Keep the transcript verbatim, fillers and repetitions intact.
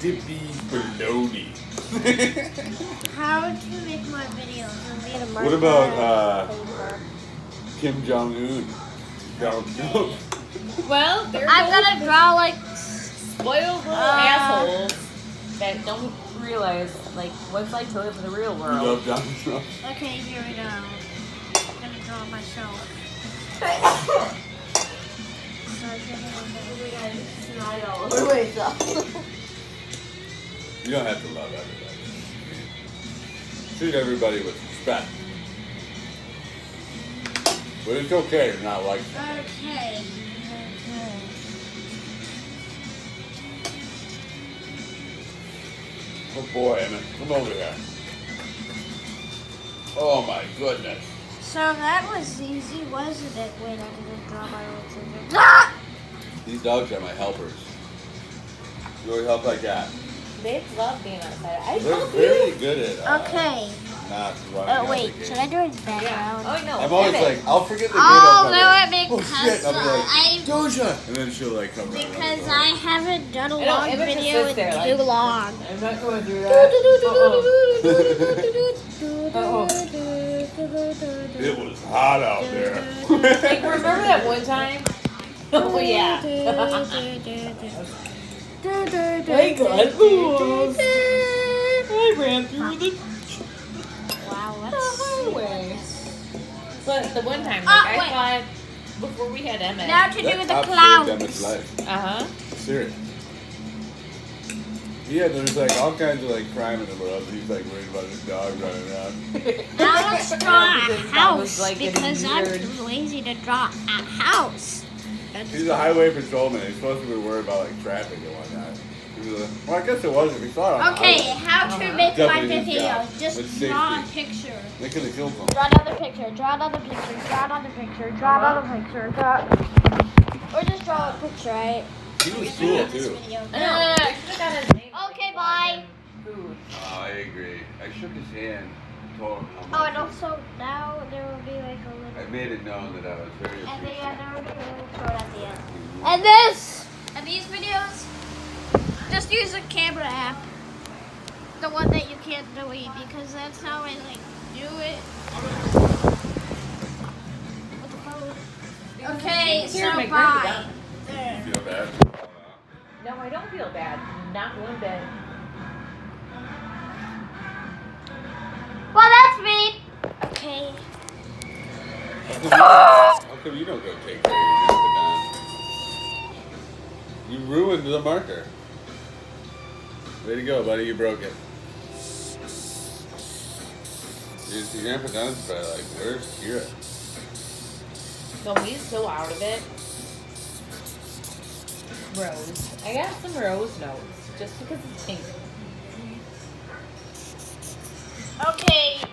dippy bologna. How to make my videos? You need a marker. What about uh, Kim Jong Un? Donald Trump. Well, they're I'm both gonna draw like spoiled little Uh, assholes that don't realize like what's like to live in the real You world. love Donald Trump. okay, here we go. I'm gonna draw myself. You don't have to love everybody. Treat everybody with respect. But it's okay to not like them. Okay. Okay. Oh boy, Emmett, come over here. Oh my goodness. So that was easy, wasn't it? Wait, I didn't draw my own scissors. Ah! These dogs are my helpers. You always help like that. They love being outside. I They're told very you. good at uh, Okay. not running Oh out wait, of the should game. I do his background? Oh no. I'm always Emmett. like, I'll forget the game. Oh I'll no, like, it because oh shit, I'll be like, I Doja! And then she'll like come right because around. I haven't done a I know, long Emmett just video sits in there, too like, long. I'm not going through that. Uh-oh. It was hot out there. Like, remember that one time? Oh yeah. I got lost. I ran through the Wow, the that's highway. But the one time, like, Oh, I wait. thought before we had Emmett. now to do That the cop saved clouds. Emmett's life. Uh huh. Serious. Yeah, there's like all kinds of like crime in the world. He's like worried about his dog running around. Now let's draw a Because that was, house like, getting because I'm weird. too lazy to draw a house. He's a highway patrolman. He's supposed to be worried about like traffic and whatnot. He was like, well, I guess it was if he saw it on Okay, the highway. how to Uh-huh. make my Definitely his video. job. Just With draw a safety. picture. They could have killed him. Draw another picture, draw another picture, draw another picture, draw another picture, draw... Or just draw a picture, right? He was cool This too. video. Uh, I should have got his name. Okay, bye. Food. Oh, I agree. I shook his hand, told him how much. Oh, and also now there will be like a I little... made it known that I was very And then appreciative. there will be a little short at the end. And this! And these videos, just use the camera app. The one that you can't delete because that's how I like do it. With the phone. Okay, Here, so make bye. Randy There. You feel bad? No, I don't feel bad. Not one bit. Well, that's me. Okay. How come you don't go take care of your You ruined the marker. Way to go, buddy. You broke it. Your your Grandpa Don's probably like, where's Kira? No, he's so out of it. Rose. I got some rose notes just because it's pink. Okay.